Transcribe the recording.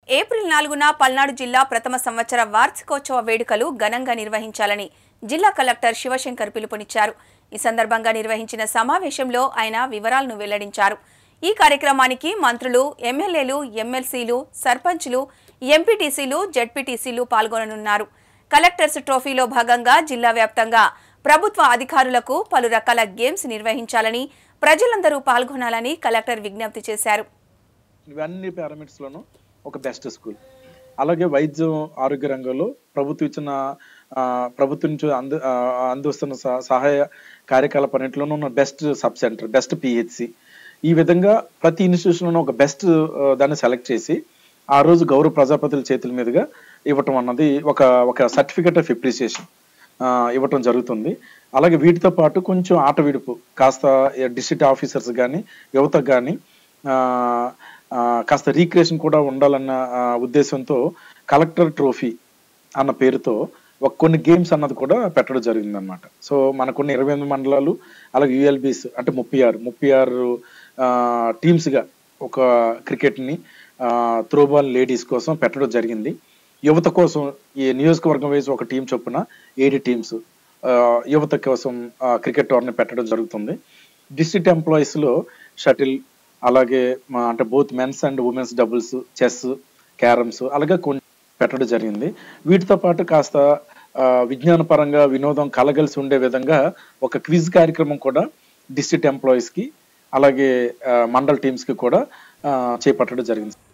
April 4న Palnadu జిల్లా ప్రథమ సంవత్సర వార్షికోత్సవ వేడుకలు ఘనంగా నిర్వహించాలని జిల్లా కలెక్టర్ శివశంకర్ పిలుపునిచ్చారు. ఈ సందర్భంగా నిర్వహించిన సమావేశంలో ఆయన వివరాలను వెల్లడించారు. ఈ కార్యక్రమానికి మంత్రులు, ఎమ్మెల్యేలు, ఎమ్మెల్సీలు, సర్పంచ్లు, ఎంపీటీసీలు, జెడ్పీటీసీలు పాల్గొననున్నారు. కలెక్టర్స్ ట్రోఫీలో భాగంగా జిల్లా వ్యాప్తంగా ప్రభుత్వ అధికారులకు పలు రకాల గేమ్స్ నిర్వహించాలని, ప్రజలందరూ పాల్గొనాలని కలెక్టర్ విజ్ఞప్తి చేశారు. ఇవన్నీ పారామీటర్స్ లోను ఒక బెస్ట్ స్కూల్, అలాగే వైద్యం ఆరోగ్య రంగంలో ప్రభుత్వం నుంచి అందిస్తున్న సహాయ కార్యకలాపాలన్నింటిలోనూ ఉన్న best sub centre, best PHC, ఈ విధంగా ప్రతి ఇన్స్టిట్యూషన్లోనూ ఒక బెస్ట్ దాన్ని సెలెక్ట్ చేసి ఆ రోజు గౌరవ ప్రజాపతుల చేతుల మీదుగా ఇవ్వటం అన్నది ఒక సర్టిఫికేట్ ఆఫ్ అప్రిసియేషన్ ఇవ్వటం జరుగుతుంది. అలాగే వీటితో పాటు కొంచెం ఆట విడుపు కాస్త డిస్ట్రిక్ట్ ఆఫీసర్స్ కానీ యువతకు కానీ కాస్త రీక్రియేషన్ కూడా ఉండాలన్న ఉద్దేశంతో కలెక్టర్ ట్రోఫీ అన్న పేరుతో కొన్ని గేమ్స్ అన్నది కూడా పెట్టడం జరిగింది అనమాట. సో మనకున్న 28 మండలాలు అలాగే యూఎల్బీస్ అంటే 36 టీమ్స్గా ఒక క్రికెట్ని త్రోబాల్ లేడీస్ కోసం పెట్టడం జరిగింది. యువత కోసం ఈ నియోజకవర్గం వేసి ఒక టీం చొప్పున 7 టీమ్స్ యువత కోసం క్రికెట్ టోర్నీ పెట్టడం జరుగుతుంది. డిస్ట్రిక్ట్ ఎంప్లాయీస్లో షటిల్, అలాగే అంటే both men's and women's doubles, chess, carroms అలాగే కొన్ని పెట్టడం జరిగింది. వీటితో పాటు కాస్త విజ్ఞానపరంగా వినోదం కలగలిసి ఉండే విధంగా ఒక క్విజ్ కార్యక్రమం కూడా డిస్ట్రిక్ట్ ఎంప్లాయీస్కి అలాగే మండల్ టీమ్స్కి కూడా చేపట్టడం జరిగింది.